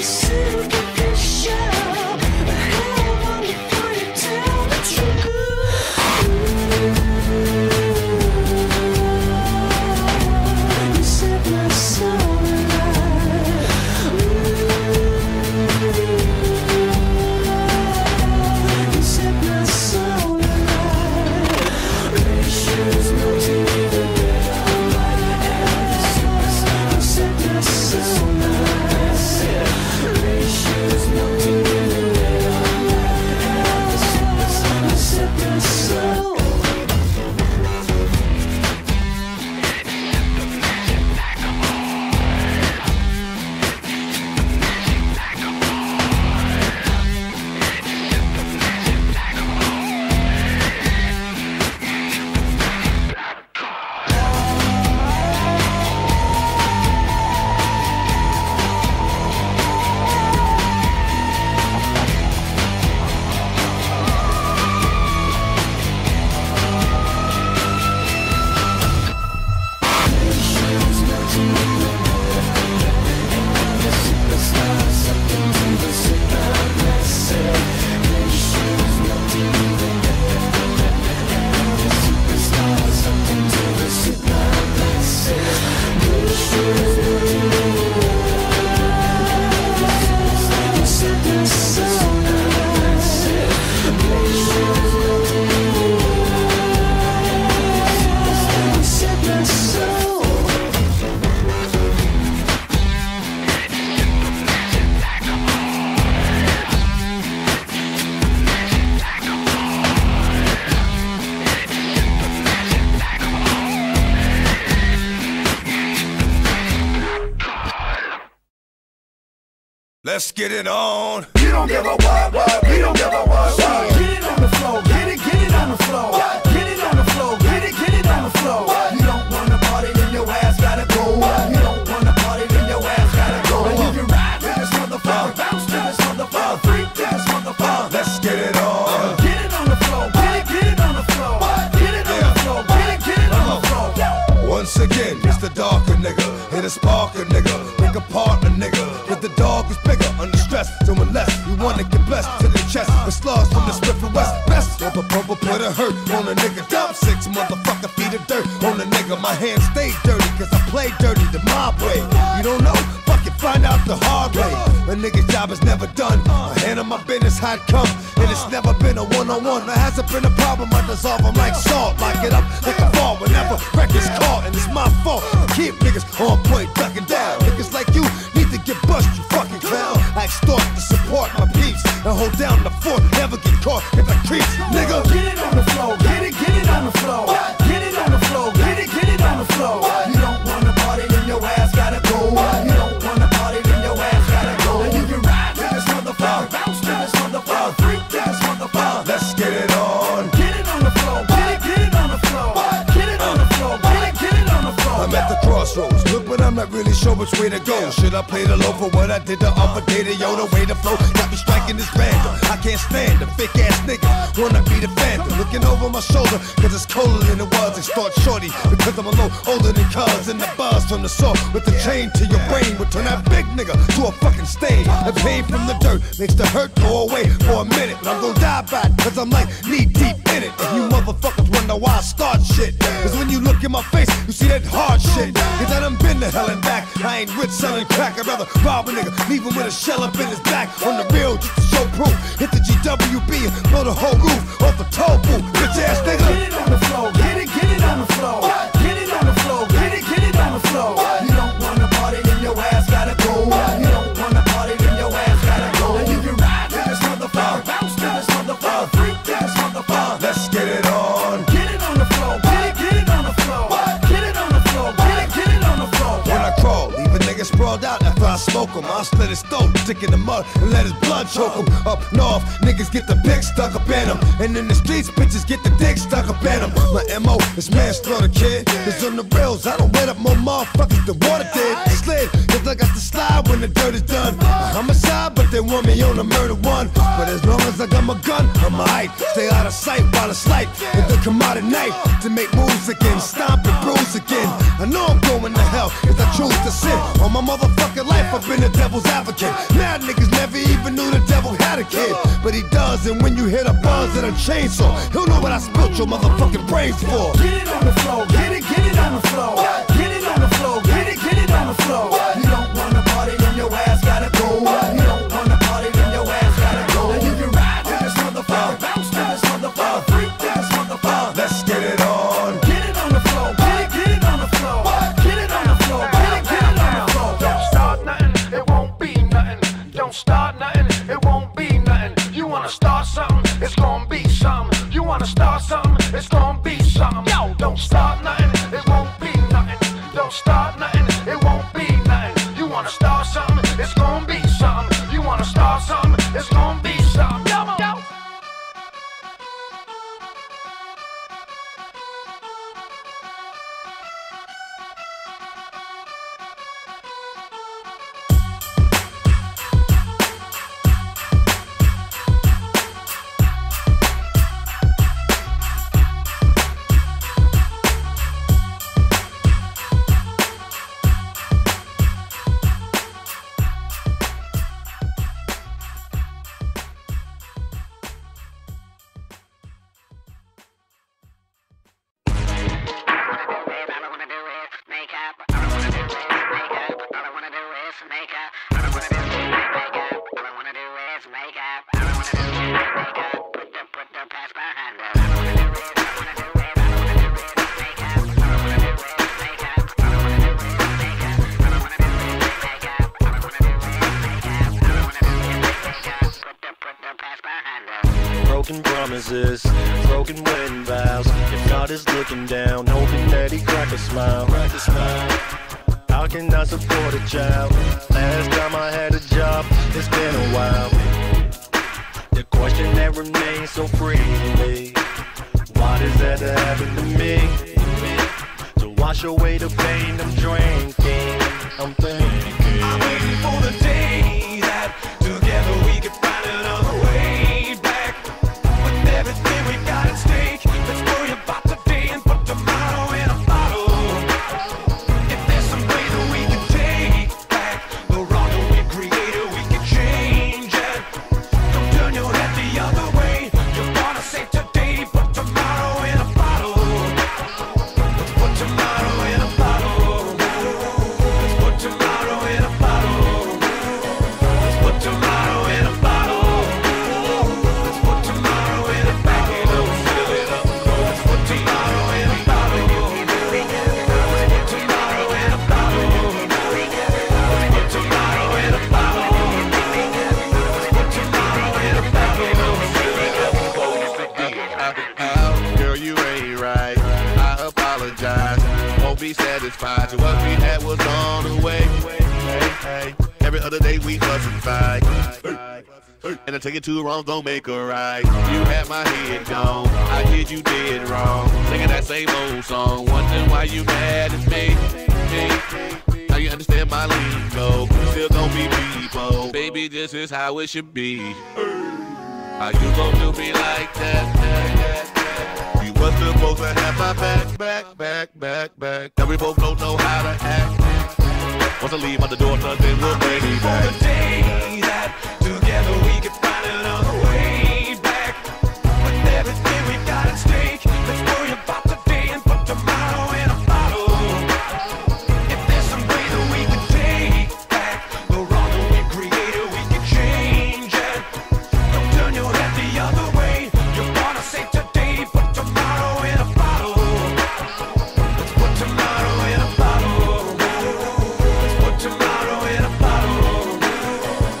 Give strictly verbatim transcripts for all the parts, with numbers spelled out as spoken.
Let's get it on. You don't give a what, what, we don't give a what, what. Get it on the floor, get it, get it on the floor. Get it on the floor, get it, get it on the floor. You don't wanna party, then your ass gotta go. You don't wanna party, then your ass gotta go. And you can ride to this motherfucker, bounce to this motherfucker, freak to this motherfucker. Let's get it on. Get it on the floor, get it, get it on the floor. Get it on the floor, get it, get it on the floor. Once again, it's the darker nigga, hit a sparker nigga, pick apart a nigga. Cause the dog is bigger, under stress, so unless you wanna get blessed to the chest, with slugs from the Smith and West. Best of a purple put a hurt on a nigga. Dump six motherfucker feet of dirt on a nigga. My hands stay dirty cause I play dirty the mob way. You don't know? Fuck it, find out the hard way. A nigga's job is never done. I handle my business how it come, and it's never been a one-on-one. There hasn't been a problem, I dissolve them like salt. Lock it up like a ball whenever record's caught, and it's my fault. Keep niggas on point, ducking down. Niggas like you need to get bust, you fucking clown. I extort to support my peeps and hold down the fort, never get caught if I creeps, nigga. Get it on the floor, get it, get it on the floor. Get it on the floor, get it, get it on the floor. You don't wanna party, then your ass gotta go. You don't wanna party, then your ass gotta go. And you can ride to this motherfucker, bounce to this motherfucker, freak to this motherfucker. Let's get it on. Get it on the floor, get it, get it on the floor. Get it on the floor, get it, get it on the floor. I'm at the crossroads, look, but I'm not really sure which way to go. Should I play the low for what I did the other day? To yo, the way to flow got me striking this random. I can't stand the fake ass nigga, wanna be the phantom. Looking over my shoulder, cause it's colder than it was. They start shorty, because I'm a little older than cuz. And the buzz from the saw with the chain to your brain would turn that big nigga to a fucking stain. The pain from the dirt makes the hurt go away for a minute, but I'm gonna die back, cause I'm like knee deep in it. And you motherfuckers wonder why I start shit, cause when you look in my face, you see that hard shit. Cause I done been to hell and back. I ain't rich selling crack, I'd rather rob a nigga, leave him with a shell up in his back. On the real, just to show proof. Hit the G W B and blow the whole roof off the toll booth, bitch ass nigga. Get it on the floor, get it, get it on the floor. Get it on the floor, get it, get it on the floor. You don't wanna party, then your ass gotta go. You don't wanna party, then your ass gotta go. And you can ride to this motherfucker, bounce to this motherfucker, freak to this motherfucker. Let's get it on. Get it on the floor, get it, get it on the floor. Get it on the floor, get it, get it on the floor. When I crawl, leave a nigga sprawled out after I smoke him. I'll slit his throat, stick in the mud, and let his blood choke him. Up north, niggas get the pick stuck up in them, and in the streets, bitches get the dick stuck up in them. My M O is manslaughter, kid. Cause on the rails, I don't wet up more motherfuckers than water did. Slid, cause I got to slide when the dirt is done. A homicide, but they want me on a murder one. But as long as I got my gun, I'm alright. Stay out of sight while it's light. If they come out at night to make moves again, stomp and bruise again. I know I'm going to hell, cause I choose to sin. All my motherfucking life, I've been a devil's advocate. Mad kid, but he does. And when you hit a buzz and a chainsaw, he'll know what I spilt your motherfucking brains for. Get it on the floor, get it, get it on the floor. Get it on the floor, get it, get it on the floor. You don't wanna party, then your ass gotta go. You don't wanna party, then your ass gotta go. And you can ride to this motherfucker, bounce to this motherfucker, freak to this motherfucker. Let's get it on. Get it on the floor, get it, get it on the floor. Get it on the floor, get it, get it on the floor. Don't start nothing, it won't be nothing. Don't start nothing, it won't be nothing. You wanna start something, it's gonna be something. You wanna start something, it's gonna be something. Yo, don't start nothing, it won't be nothing. Don't start nothing, it won't be nothing. You wanna start something, it's gonna be something. You wanna start something, it's gonna be something. Yo, yo. Broken promises, broken wedding vows. If God is looking down, hoping that he crack a smile. Crack a smile. How can I support a child? Last time I had a job, it's been a while. The question that remains so freely, why does that happen to me? To wash away the pain I'm drinking, I'm thinking I'm waiting for the day that together we can find another way back. With everything we got at stake, let's worry about today and put tomorrow in a bottle. If there's some way that we can take back the wrong that we created, we can change it. Don't turn your head the other way. You wanna save today, put tomorrow in a bottle. Let's put tomorrow in a bottle. Let's put tomorrow in a bottle. Let's put tomorrow in a bottle. Let's put tomorrow in a bottle. Fill it up. Let's put tomorrow in a bottle. Let's put tomorrow in a bottle. Let's put tomorrow in a bottle. Let's put tomorrow in a bottle. Fill it up before you forget. Girl, you ain't right. I apologize. Won't be satisfied. To what we had was on the way. Hey, hey. Every other day we fuss and fight. And I take it two wrongs don't make a right. You had my head gone. I did you did wrong. Singing that same old song. Wondering why you mad at me. Hey, now you understand my lingo. We still gon' be people. Baby, this is how it should be. How you gon' do me like that? You was supposed to have my back, back, back, back, back. Now we both don't know how to act. Once I leave out the door, nothing will bring me back. For the day that together we can find another way back. With everything we got at stake, let's worry about today and put tomorrow in a bottle. If there's some way that we can take back the wrong that we created, we can change it. Don't turn your head the other way. You wanna save today, put tomorrow in a bottle. Let's put tomorrow in a bottle. Let's put tomorrow in a bottle.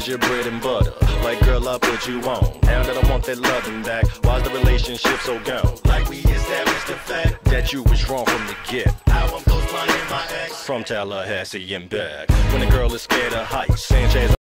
was your bread and butter. Like, girl, I put you on. Now that I want that loving back, why's the relationship so gone? Like we established the fact that you was wrong from the get. How I'm close playing my ex from Tallahassee and back. When a girl is scared of heights, Sanchez